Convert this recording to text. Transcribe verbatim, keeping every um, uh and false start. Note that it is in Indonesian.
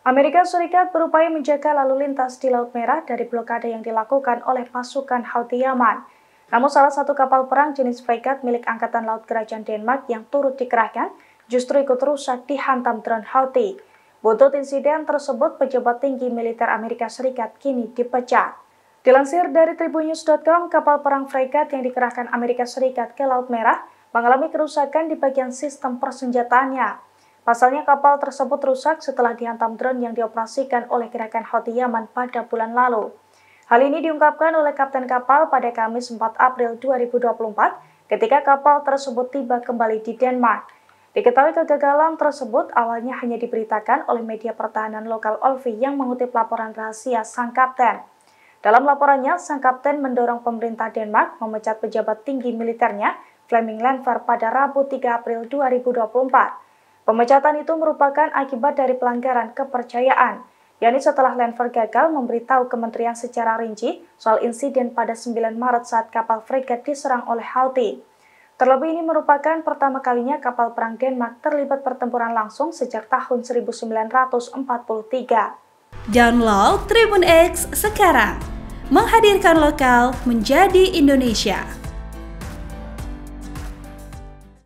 Amerika Serikat berupaya menjaga lalu lintas di Laut Merah dari blokade yang dilakukan oleh pasukan Houthi Yaman. Namun salah satu kapal perang jenis fregat milik Angkatan Laut Kerajaan Denmark yang turut dikerahkan justru ikut rusak dihantam drone Houthi. Buntut insiden tersebut, pejabat tinggi militer Amerika Serikat kini dipecat. Dilansir dari tribunnews dot com, kapal perang fregat yang dikerahkan Amerika Serikat ke Laut Merah mengalami kerusakan di bagian sistem persenjataannya. Pasalnya kapal tersebut rusak setelah dihantam drone yang dioperasikan oleh gerakan Houthi Yaman pada bulan lalu. Hal ini diungkapkan oleh kapten kapal pada Kamis empat April dua ribu dua puluh empat ketika kapal tersebut tiba kembali di Denmark. Diketahui kegagalan tersebut awalnya hanya diberitakan oleh media pertahanan lokal Olvi yang mengutip laporan rahasia sang kapten. Dalam laporannya, sang kapten mendorong pemerintah Denmark memecat pejabat tinggi militernya, Flemming Lenfer, pada Rabu tiga April dua ribu dua puluh empat. Pemecatan itu merupakan akibat dari pelanggaran kepercayaan, yakni setelah Lenfer gagal memberitahu kementerian secara rinci soal insiden pada sembilan Maret saat kapal fregat diserang oleh Houthi. Terlebih ini merupakan pertama kalinya kapal perang Denmark terlibat pertempuran langsung sejak tahun seribu sembilan ratus empat puluh tiga. Download Tribun X sekarang, menghadirkan lokal menjadi Indonesia.